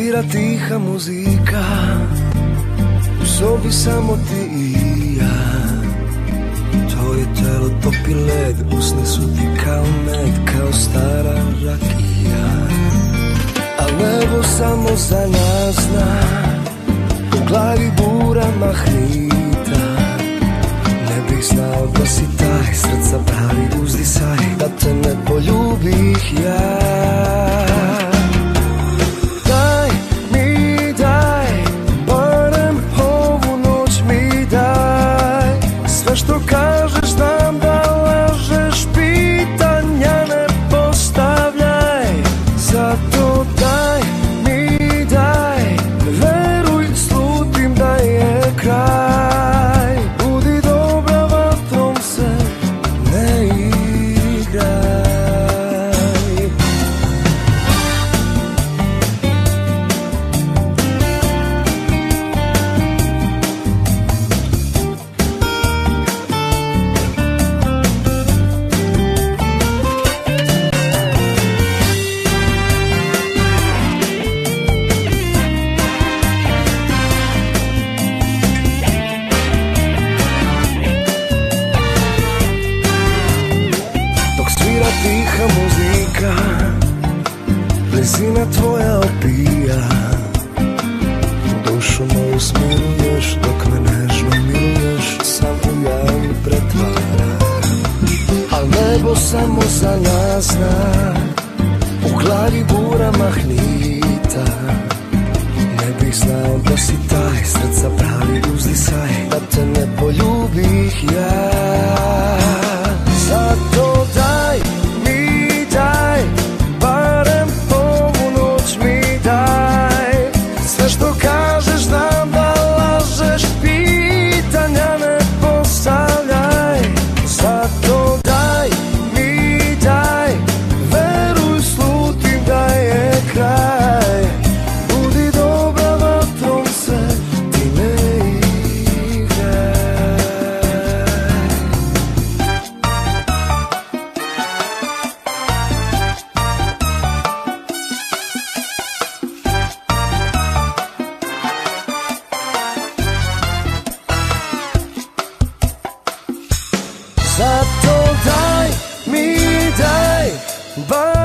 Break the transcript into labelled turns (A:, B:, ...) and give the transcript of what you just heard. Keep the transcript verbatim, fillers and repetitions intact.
A: svira tiha muzika, u sobi samo ti i ja. Tvoje telo topi led, usne su ti kao med, kao stara rakija. A nebo samo za nas zna, u glavi bura mahnita. Ne bih znao da si taj, srca pravi uzdisaj, da te ne poljubih ja. Daj mi, daj, barem ovu noć mi daj. Sve što kažeš znam da lažeš, pitanja ne postavljaj. Zato daj mi, daj, veruj, slutim da je kraj. Budi dobra, vatrom se ne igraj. Tiha muzika, blizina tvoja opija. Dušu moju smiruješ, dok me nežno miluješ, sam u javi pretvaraš. Al nebo samo za nas zna, u glavi bura mahnita. Ne bih znao da si taj, srca pravi uzdisaj, da te ne poljubih ja. Zato daj mi, daj, barem ovu noć mi daj. Sve što kažeš znam da lažeš, pitanja ne postavljaj. Zato daj mi, daj, veruj, slutim da je kraj. Budi dobra, vatrom se ti ne igraj. Zato daj mi, daj, bar